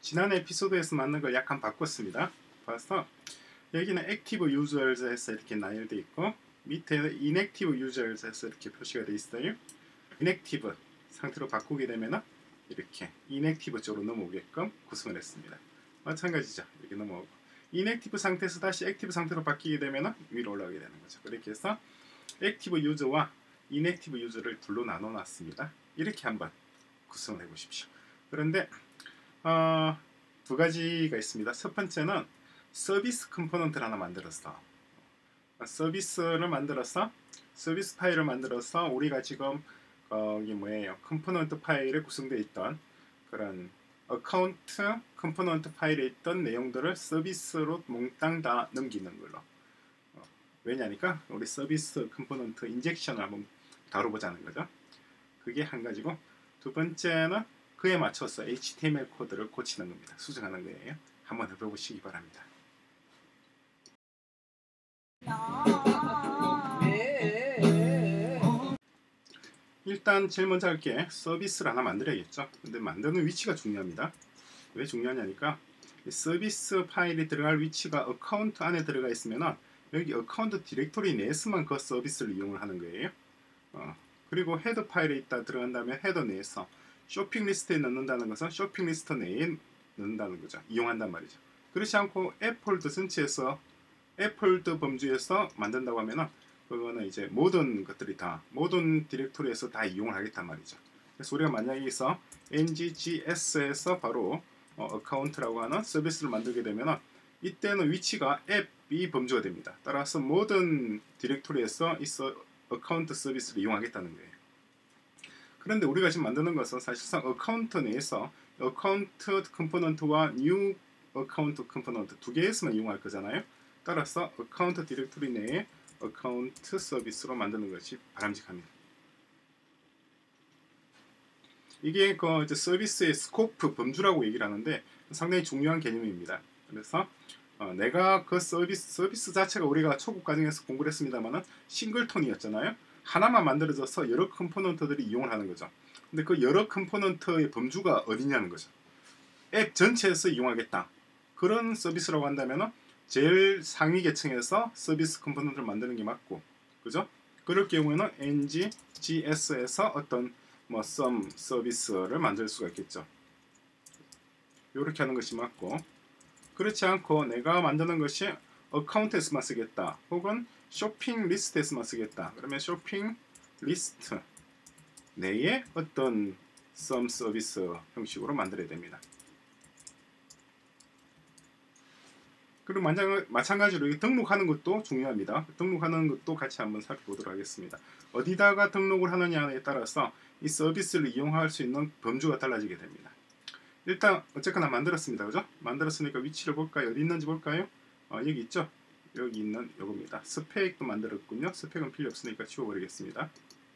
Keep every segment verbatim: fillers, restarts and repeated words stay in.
지난 에피소드에서 만든 걸 약간 바꿨습니다. 봐서 여기는 active users 해서 이렇게 나열되어 있고 밑에 inactive users 해서 이렇게 표시가 되어 있어요. inactive 상태로 바꾸게 되면 이렇게 inactive 쪽으로 넘어오게끔 구성을 했습니다. 마찬가지죠. 이렇게 넘어오고 inactive 상태에서 다시 active 상태로 바뀌게 되면 위로 올라가게 되는 거죠. 그렇게 해서 active user와 inactive user를 둘로 나눠 놨습니다. 이렇게 한번 구성을 해 보십시오. 그런데 어, 두 가지가 있습니다. 첫 번째는 서비스 컴포넌트를 하나 만들었어. 서비스를 만들어서 서비스 파일을 만들어서 우리가 지금 어, 이게 뭐예요? 컴포넌트 파일에 구성되어 있던 그런 어카운트 컴포넌트 파일에 있던 내용들을 서비스로 몽땅 다 넘기는 걸로. 어, 왜냐니까 우리 서비스 컴포넌트 인젝션을 한번 다뤄보자는 거죠. 그게 한 가지고, 두 번째는 그에 맞춰서 에이치티엠엘 코드를 고치는 겁니다. 수정하는 거예요. 한번 해보시기 바랍니다. 일단 제일 먼저 할게 서비스를 하나 만들어야겠죠. 근데 만드는 위치가 중요합니다. 왜 중요하냐니까 서비스 파일이 들어갈 위치가 어카운트 안에 들어가 있으면 여기 어카운트 디렉토리 내에서만 그 서비스를 이용을 하는 거예요. 어, 그리고 헤더 파일에 있다 들어간다면 헤더 내에서, 쇼핑 리스트에 넣는다는 것은 쇼핑 리스트 내에 넣는다는 거죠. 이용한단 말이죠. 그렇지 않고 앱 폴더 전체에서 앱 폴더 범주에서 만든다고 하면은 그거는 이제 모든 것들이 다 모든 디렉토리에서 다 이용을 하겠단 말이죠. 그래서 우리가 만약에 여기서 엔지지에스에서 바로 어, 어카운트라고 하는 서비스를 만들게 되면은 이때는 위치가 앱이 범주가 됩니다. 따라서 모든 디렉토리에서 이 서, 어카운트 서비스를 이용하겠다는 거예요. 그런데 우리가 지금 만드는 것은 사실상 어카운트 내에서 어카운트 컴포넌트와 뉴 어카운트 컴포넌트 두 개에서만 이용할 거잖아요. 따라서 어카운트 디렉토리 내에 어카운트 서비스로 만드는 것이 바람직합니다. 이게 그 이제 서비스의 스코프 범주라고 얘기를 하는데 상당히 중요한 개념입니다. 그래서 어, 내가 그 서비스 서비스 자체가 우리가 초급 과정에서 공부를 했습니다만은 싱글톤이었잖아요. 하나만 만들어져서 여러 컴포넌트들이 이용을 하는 거죠. 근데 그 여러 컴포넌트의 범주가 어디냐는 거죠. 앱 전체에서 이용하겠다. 그런 서비스라고 한다면은 제일 상위 계층에서 서비스 컴포넌트를 만드는 게 맞고, 그죠? 그럴 경우에는 엔지지에스에서 어떤 뭐 some 서비스를 만들 수가 있겠죠. 이렇게 하는 것이 맞고, 그렇지 않고 내가 만드는 것이 어카운트에서만 쓰겠다, 혹은 쇼핑 리스트에서만 쓰겠다. 그러면 쇼핑 리스트 내에 어떤 some 서비스 형식으로 만들어야 됩니다. 그리고 마찬가지로 여기 등록하는 것도 중요합니다. 등록하는 것도 같이 한번 살펴보도록 하겠습니다. 어디다가 등록을 하느냐에 따라서 이 서비스를 이용할 수 있는 범주가 달라지게 됩니다. 일단 어쨌거나 만들었습니다. 그죠? 만들었으니까 위치를 볼까요? 어디 있는지 볼까요? 어, 여기 있죠? 여기 있는 요겁니다. 스펙도 만들었군요. 스펙은 필요 없으니까 지워버리겠습니다.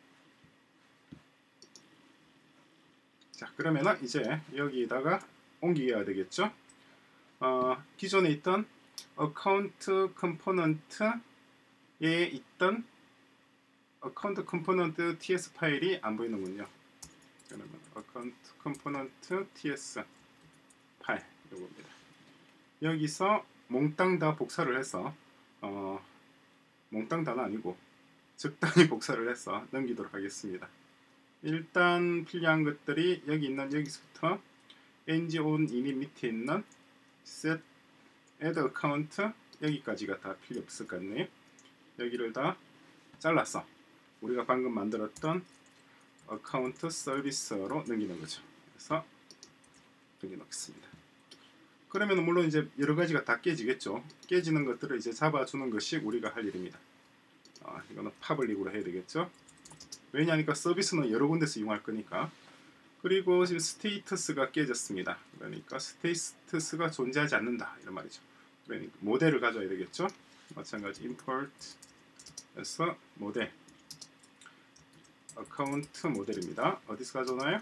자, 그러면은 이제 여기다가 옮기게 되겠죠? 어, 기존에 있던 어카운트 컴포넌트에 있던 어카운트 컴포넌트 ts 파일이 안 보이는군요. 그러면 어카운트 컴포넌트 ts 파일 요겁니다. 여기서 몽땅 다 복사를 해서 어, 몽땅 다는 아니고 적당히 복사를 해서 넘기도록 하겠습니다. 일단 필요한 것들이 여기 있는 여기서부터 ng on init 밑에 있는 set add account 여기까지가 다 필요 없을 것 같네요. 여기를 다 잘라서 우리가 방금 만들었던 어카운트 서비스로 넘기는 거죠. 그래서 여기 넣겠습니다. 그러면 물론 이제 여러 가지가 다 깨지겠죠. 깨지는 것들을 이제 잡아주는 것이 우리가 할 일입니다. 아, 이거는 파블릭으로 해야 되겠죠. 왜냐하니까 서비스는 여러 군데서 이용할 거니까. 그리고 지금 스테이터스가 깨졌습니다. 그러니까 스테이터스가 존재하지 않는다 이런 말이죠. 그러니까 모델을 가져야 되겠죠. 마찬가지 import에서 모델 어카운트 모델입니다. 어디서 가져오나요?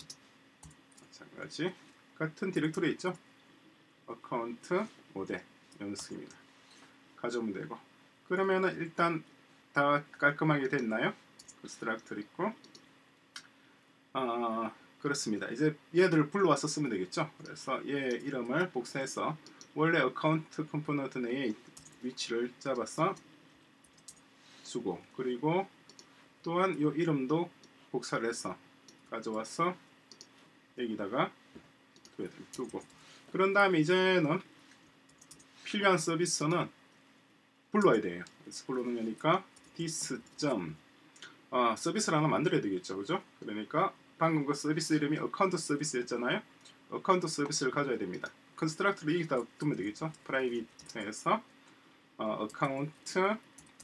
마찬가지 같은 디렉토리에 있죠. 어카운트 모델 연습입니다. 가져오면 되고, 그러면은 일단 다 깔끔하게 됐나요? 그 스트럭처 있고, 어, 그렇습니다. 이제 얘들을 불러와서 쓰면 되겠죠. 그래서 얘 이름을 복사해서 원래 어카운트 컴포넌트 내에 위치를 잡아서 주고, 그리고 또한 이 이름도 복사를 해서 가져와서 여기다가 두고, 그런 다음에 이제는 필요한 서비스는 불러야 돼요. 그래서 불러는 거니까 this 점 아, 서비스를 하나 만들어야 되겠죠, 그죠? 그러니까 방금 그 서비스 이름이 어카운트 서비스였잖아요. 어카운트 서비스를 가져야 됩니다. 컨스트럭트를 여기다 두면 되겠죠. 프라이빗에서 어, 어카운트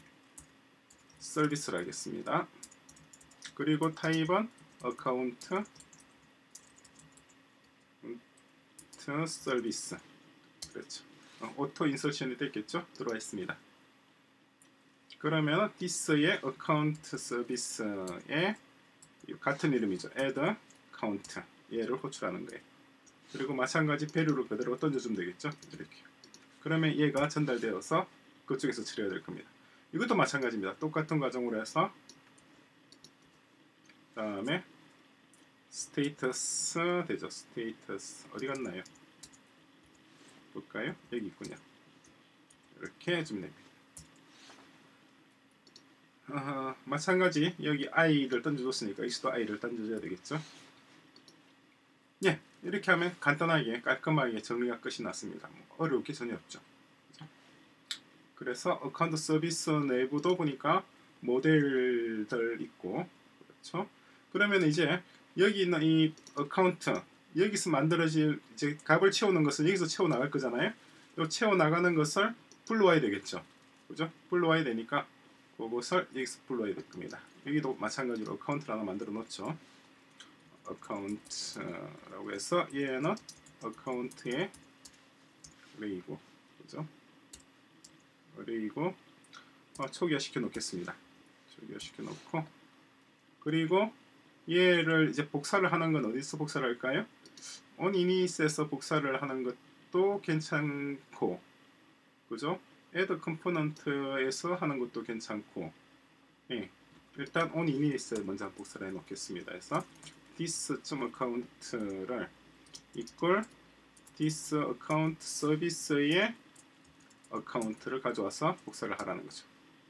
서비스를 하겠습니다. 그리고 타입은 어카운트 서비스. 그렇죠. 어, 오토 인서션이 됐겠죠. 들어와 있습니다. 그러면 this의 어카운트 서비스에 같은 이름이죠. add count 얘를 호출하는 거예요. 그리고 마찬가지 배류를 그대로 던져주면 되겠죠. 이렇게. 그러면 얘가 전달되어서 그쪽에서 처리해야 될 겁니다. 이것도 마찬가지입니다. 똑같은 과정으로 해서 그 다음에 스테이터스 되죠. 스테이터스 어디 갔나요? 볼까요? 여기 있군요. 이렇게 해주면 됩니다. 어, 마찬가지 여기 i를 던져줬으니까 여기서도 i를 던져줘야 되겠죠. 예, 이렇게 하면 간단하게 깔끔하게 정리가 끝이 났습니다. 뭐 어려울 게 전혀 없죠. 그렇죠? 그래서 어카운트 서비스 내부도 보니까 모델들 있고, 그렇죠. 그러면 이제 여기 있는 이 어카운트 여기서 만들어질 이제 값을 채우는 것은 여기서 채워 나갈 거잖아요. 이 채워 나가는 것을 불러와야 되겠죠. 그죠? 불러와야 되니까 그것을 여기서 불러야 될 겁니다. 여기도 마찬가지로 어카운트를 하나 만들어 놓죠. 어카운트라고 해서 얘는 어카운트의 레이고, 그죠? 레이고 어, 초기화 시켜 놓겠습니다. 초기화 시켜 놓고, 그리고 얘를 이제 복사를 하는 건 어디서 복사를 할까요? onInit에서 복사를 하는 것도 괜찮고, 그죠? add component에서 하는 것도 괜찮고, 예, 일단 onInit에 먼저 복사를 해 놓겠습니다. 그래서 this.account를 equal this account 서비스의 어카운트를 가져와서 복사를 하라는 거죠.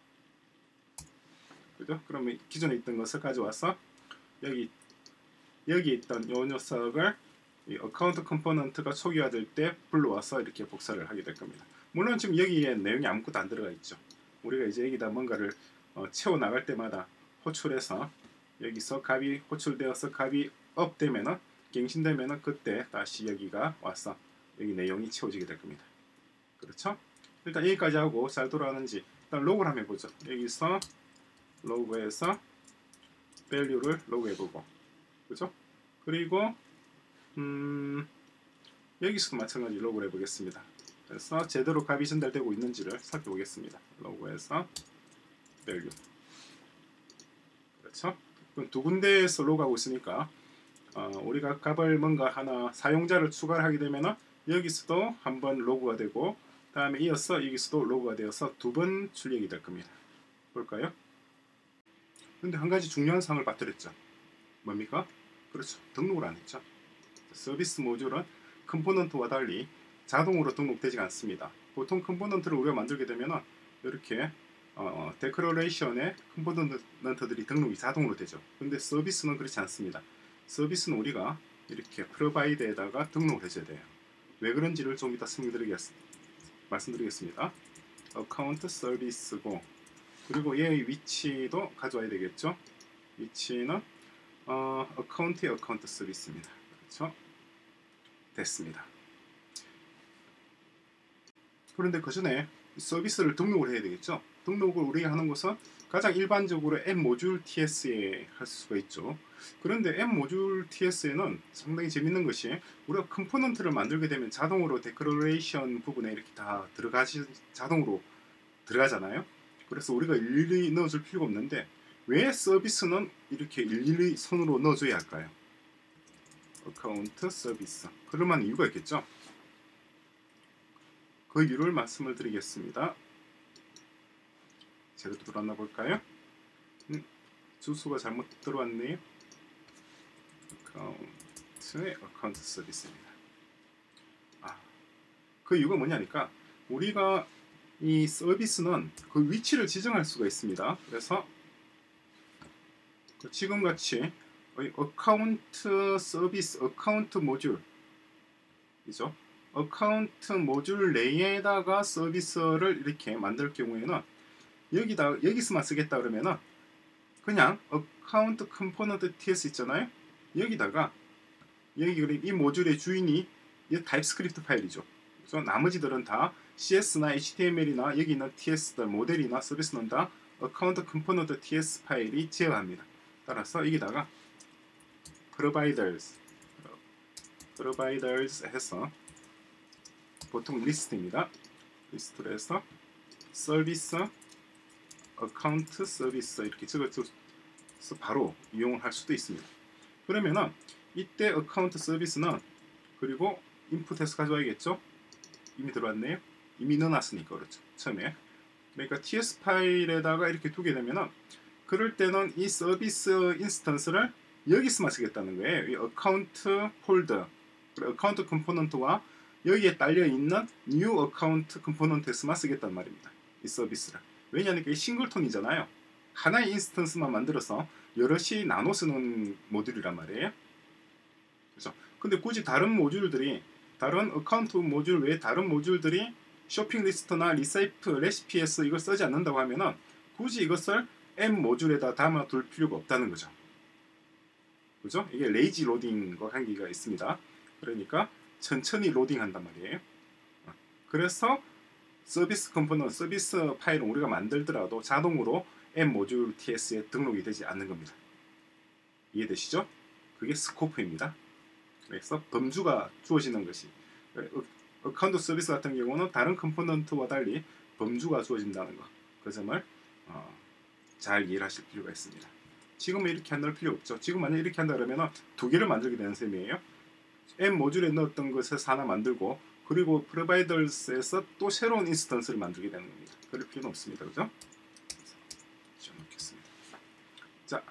그죠? 그러면 기존에 있던 것을 가져와서 여기 여기 있던 이 녀석을 이 어카운트 컴포넌트가 초기화될 때 불러와서 이렇게 복사를 하게 될 겁니다. 물론 지금 여기에 내용이 아무것도 안 들어가 있죠. 우리가 이제 여기다 뭔가를 어, 채워 나갈 때마다 호출해서 여기서 값이 호출되어서 값이 업 되면은 갱신되면은 그때 다시 여기가 와서 여기 내용이 채워지게 될 겁니다. 그렇죠? 일단 여기까지 하고 잘 돌아가는지 일단 로그를 한번 해보죠. 여기서 로그에서 value를 로그해보고, 그죠? 그리고 음, 여기서도 마찬가지 로그를 해보겠습니다. 그래서 제대로 값이 전달되고 있는지를 살펴보겠습니다. 로그에서 value. 그렇죠? 그럼 두 군데에서 로그하고 있으니까 어, 우리가 값을 뭔가 하나 사용자를 추가를 하게 되면 여기서도 한번 로그가 되고 다음에 이어서 여기서도 로그가 되어서 두 번 출력이 될 겁니다. 볼까요? 근데 한 가지 중요한 사항을 빠뜨렸죠. 뭡니까? 그렇죠. 등록을 안 했죠. 서비스 모듈은 컴포넌트와 달리 자동으로 등록되지 않습니다. 보통 컴포넌트를 우리가 만들게 되면 이렇게 어, 데크러레이션에 컴포넌트들이 등록이 자동으로 되죠. 근데 서비스는 그렇지 않습니다. 서비스는 우리가 이렇게 프로바이드에다가 등록을 해줘야 돼요. 왜 그런지를 좀 이따 설명드리겠, 말씀드리겠습니다. 어카운트 서비스고, 그리고 얘의 위치도 가져와야 되겠죠. 위치는 어, 어카운트의 어카운트 서비스입니다. 그렇죠? 됐습니다. 그런데 그 전에 서비스를 등록을 해야 되겠죠. 등록을 우리가 하는 것은 가장 일반적으로 앱모듈 티에스에 할 수가 있죠. 그런데 앱모듈 티에스에는 상당히 재밌는 것이 우리가 컴포넌트를 만들게 되면 자동으로 데크러레이션 부분에 이렇게 다 들어가시 자동으로 들어가잖아요. 그래서 우리가 일일이 넣어줄 필요가 없는데 왜 서비스는 이렇게 일일이 손으로 넣어줘야 할까요? 어카운트 서비스. 그럴 만한 이유가 있겠죠. 그 이유를 말씀을 드리겠습니다. 제대로 들어왔나 볼까요? 음, 주소가 잘못 들어왔네요. 어카운트 어카운트의 어카운트 서비스입니다. 아, 그 이유가 뭐냐니까 우리가 이 서비스는 그 위치를 지정할 수가 있습니다. 그래서 지금같이 어카운트 서비스, 어카운트 모듈 이죠? 어카운트 모듈 내에다가 서비스를 이렇게 만들 경우에는 여기다 여기서만 쓰겠다 그러면은 그냥 어카운트 컴포넌트 티에스 있잖아요. 여기다가 여기 이 모듈의 주인이 이 타입스크립트 파일이죠. 그래서 나머지들은 다 씨에스나 에이치티엠엘이나 여기 있는 티에스들 모델이나 서비스는 다 어카운트 컴포넌트 티에스 파일이 제어합니다. 따라서 여기다가 providers providers 해서 보통 리스트입니다. 리스트로 해서 서비스 어카운트 서비스 이렇게 적어서 바로 이용을 할 수도 있습니다. 그러면은 이때 어카운트 서비스는 그리고 인풋해서 가져와야겠죠. 이미 들어왔네요. 이미 넣어놨으니까 그렇죠. 처음에 그러니까 티에스 파일에다가 이렇게 두게 되면은 그럴 때는 이 서비스 인스턴스를 여기서만 쓰겠다는 거예요. 이 어카운트 폴더 어카운트 컴포넌트와 여기에 딸려 있는 new 어카운트 컴포넌트에서만 쓰겠단 말입니다. 이 서비스를. 왜냐하면 이게 싱글톤이잖아요. 하나의 인스턴스만 만들어서 여럿이 나눠 쓰는 모듈이란 말이에요. 그렇죠? 근데 굳이 다른 모듈들이 다른 어카운트 모듈 외에 다른 모듈들이 쇼핑 리스트나 리사이프, 레시피에서 이걸 쓰지 않는다고 하면은 굳이 이것을 M 모듈에다 담아 둘 필요가 없다는 거죠. 그죠? 이게 레이지 로딩과 관계가 있습니다. 그러니까 천천히 로딩한단 말이에요. 그래서 서비스 컴포넌트, 서비스 파일은 우리가 만들더라도 자동으로 M 모듈 티에스에 등록이 되지 않는 겁니다. 이해되시죠? 그게 스코프입니다. 그래서 범주가 주어지는 것이 어카운트 서비스 같은 경우는 다른 컴포넌트와 달리 범주가 주어진다는 거. 그 점을 어, 잘 이해를 하실 필요가 있습니다. 지금은 이렇게 한다는 필요 없죠. 지금 만약 이렇게 한다 그러면 두 개를 만들게 되는 셈이에요. M 모듈에 넣었던 것에서 하나 만들고 그리고 providers에서 또 새로운 인스턴스를 만들게 되는 겁니다. 그럴 필요는 없습니다. 그죠? 지워놓겠습니다. 자,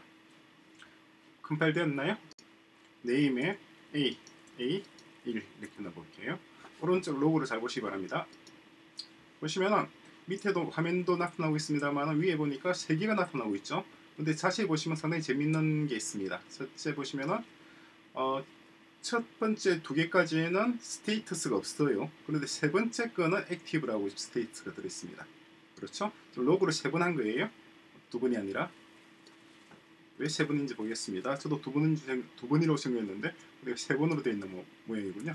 컴파일 되었나요? 네임에 A, A, 일 이렇게 넣어볼게요. 오른쪽 로고를 잘 보시기 바랍니다. 보시면은 밑에도 화면도 나타나고 있습니다만 위에 보니까 세 개가 나타나고 있죠. 근데 자세히 보시면 상당히 재밌는 게 있습니다. 첫째 보시면은 어, 첫 번째 두 개까지는 스테이터스가 없어요. 그런데 세 번째 거는 액티브라고 스테이트가 들어있습니다. 그렇죠? 로그를 세 번 한 거예요. 두 번이 아니라. 왜 세 번인지 보겠습니다. 저도 두 번인 두 번이라고 생각했는데 우리가 세 번으로 되어 있는 모, 모양이군요.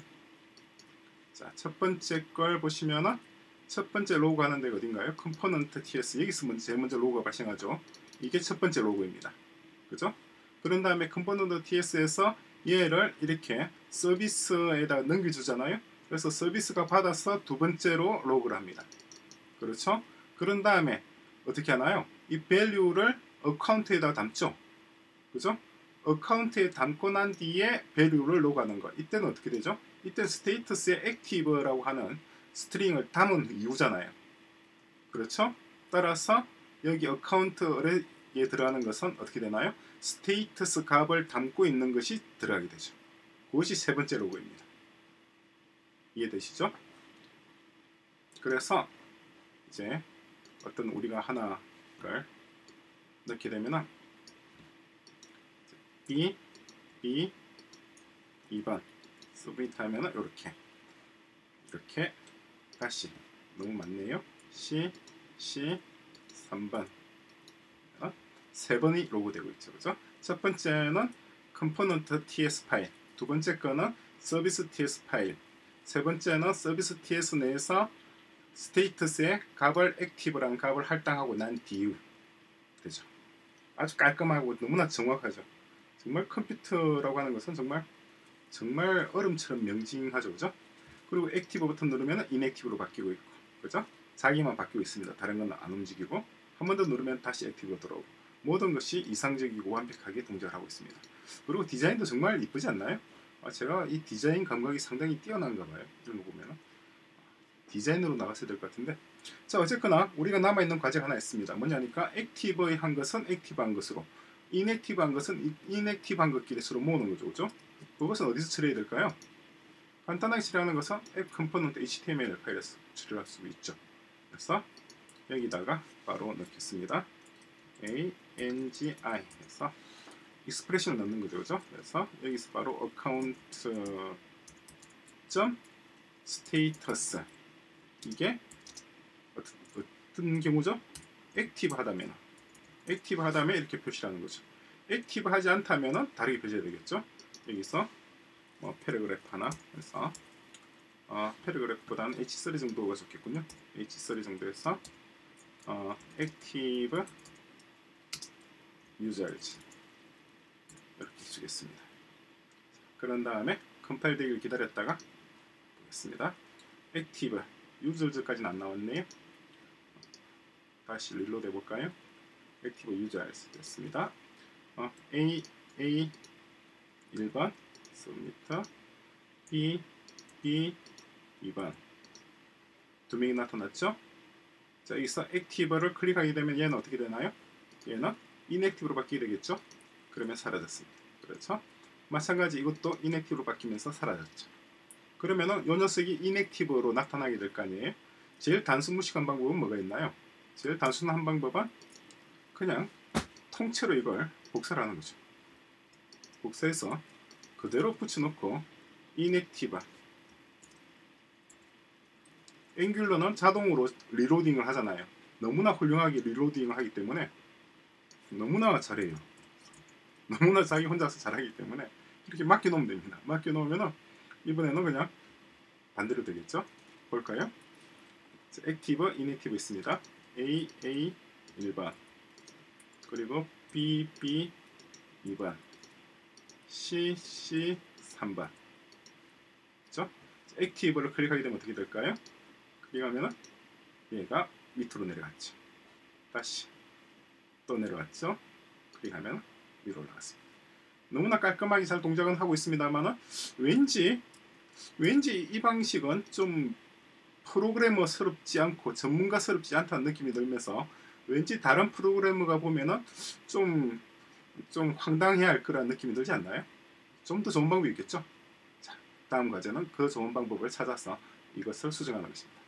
자, 첫 번째 걸 보시면은 첫 번째 로고 하는 데가 어딘가요? 컴포넌트 티에스. 여기서 먼저 제일 먼저 로고가 발생하죠. 이게 첫 번째 로고입니다. 그죠? 그런 다음에 컴포넌트 티에스에서 얘를 이렇게 서비스에다 넘겨주잖아요. 그래서 서비스가 받아서 두 번째로 로그를 합니다. 그렇죠? 그런 다음에 어떻게 하나요? 이 value를 어카운트에다 담죠. 그죠? 어카운트에 담고 난 뒤에 value를 로그하는 거. 이때는 어떻게 되죠? 이때는 스테이터스에 active라고 하는 스트링을 담은 이유잖아요. 그렇죠? 따라서 여기 어카운트에 들어가는 것은 어떻게 되나요? 스테이터스 값을 담고 있는 것이 들어가게 되죠. 그것이 세 번째 로고입니다. 이해되시죠? 그래서 이제 어떤 우리가 하나를 넣게 되면 B, B, 이 번 서브미트 하면 이렇게 이렇게 다시 너무 많네요. C, C, 삼 번 세 번이 로그되고 있죠. 그죠? 첫 번째는 컴포넌트 티에스 파일, 두 번째 거는 서비스 티에스 파일, 세 번째는 서비스 티에스 내에서 스테이터스의 값을 액티브라는 값을 할당하고 난 뒤 되죠. 아주 깔끔하고 너무나 정확하죠. 정말 컴퓨터라고 하는 것은 정말 정말 얼음처럼 명징하죠. 그죠? 그리고 액티브 버튼 누르면 인액티브로 바뀌고 있고, 그죠? 자기만 바뀌고 있습니다. 다른 건 안 움직이고 한 번 더 누르면 다시 액티브로 들어오고 모든 것이 이상적이고 완벽하게 동작을 하고 있습니다. 그리고 디자인도 정말 이쁘지 않나요? 아, 제가 이 디자인 감각이 상당히 뛰어난가 봐요. 이런 거 보면 디자인으로 나갔어야 될 것 같은데. 자, 어쨌거나 우리가 남아있는 과제가 하나 있습니다. 뭐냐니까 액티브한 것은 액티브한 것으로, 인액티브한 것은 인액티브한 것끼리 서로 모으는 거죠. 그죠? 그것은 어디서 처리해야 될까요? 간단하게 처리하는 것은 앱 컴포넌트 에이치티엠엘 파일에서 처리할 수 있죠. 그래서 여기다가 바로 넣겠습니다. ang 해서 익스프레션을 넣는 거죠, 그죠? 그래서 여기서 바로 어카운트 점 스테이터스, 이게 어떤 경우죠? 액티브 하다면, 액티브 하다면 이렇게 표시하는 거죠. 액티브 하지 않다면 다르게 표시해야 되겠죠. 여기서 뭐 패러그래프 하나 해서 어, 패러그래프보다는 에이치 쓰리 정도가 좋겠군요. 에이치 쓰리 정도에서 어, 액티브 유저즈 이렇게 주겠습니다. 그런 다음에 컴파일 되기를 기다렸다가 보겠습니다. 액티브 유저즈까지는 안 나왔네요. 다시 릴로드 해볼까요? 액티브 유저즈 됐습니다. 어, A, A 일 번 서브미터, B, B 이 번 두 명이 나타났죠? 자, 여기서 액티브를 클릭하게 되면 얘는 어떻게 되나요? 얘는 인액티브로 바뀌게 되겠죠? 그러면 사라졌습니다. 그렇죠? 마찬가지 이것도 인액티브로 바뀌면서 사라졌죠. 그러면은 이 녀석이 인액티브로 나타나게 될 거 아니에요? 제일 단순 무식한 방법은 뭐가 있나요? 제일 단순한 방법은 그냥 통째로 이걸 복사를 하는 거죠. 복사해서 그대로 붙여놓고 inactive. 앵귤러는 자동으로 리로딩을 하잖아요. 너무나 훌륭하게 리로딩을 하기 때문에 너무나 잘해요. 너무나 자기 혼자서 잘하기 때문에 이렇게 맡겨놓으면 됩니다. 맡겨놓으면 이번에는 그냥 반대로 되겠죠? 볼까요? 액티브, 인액티브 있습니다. A, A 일 번 그리고 B, B 이 번 C, C 삼 번 그렇죠? 액티브를 클릭하게 되면 어떻게 될까요? 클릭하면 얘가 밑으로 내려갔죠. 다시 또 내려갔죠. 클릭하면 위로 올라갔습니다. 너무나 깔끔하게 잘 동작은 하고 있습니다만 왠지 왠지 이 방식은 좀 프로그래머스럽지 않고 전문가스럽지 않다는 느낌이 들면서 왠지 다른 프로그래머가 보면은 좀, 좀 황당해야 할 거라는 느낌이 들지 않나요? 좀 더 좋은 방법이 있겠죠? 자, 다음 과제는 그 좋은 방법을 찾아서 이것을 수정하는 것입니다.